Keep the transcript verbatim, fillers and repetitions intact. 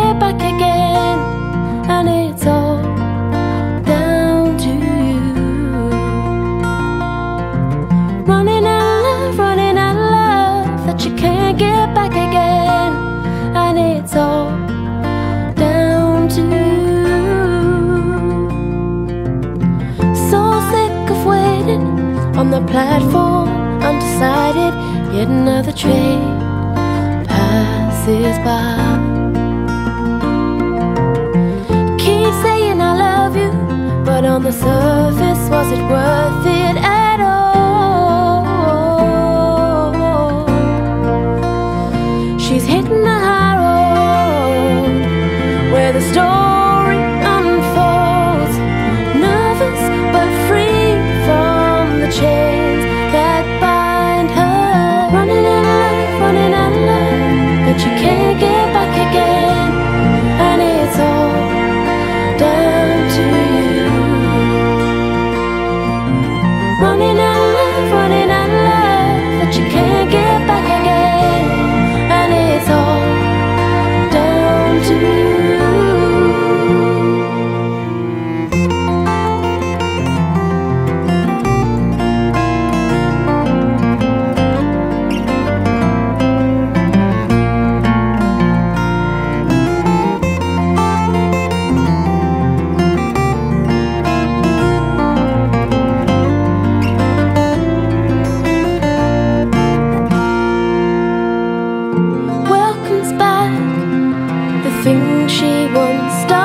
get back again, and it's all down to you. Running out of love, running out of love that you can't get back again, and it's all down to you. So sick of waiting on the platform, undecided, yet another train passes by. Keep saying I love you, but on the surface, was it worth it at all? She's hitting the high road where the story unfolds, nervous but free from the chains that bind her. Running out of love, running out of love that you can't get back again, and it's all down to you. Running out of love, running out of love that you can't get back again, and it's all down to you. Welcomes back the things she once started.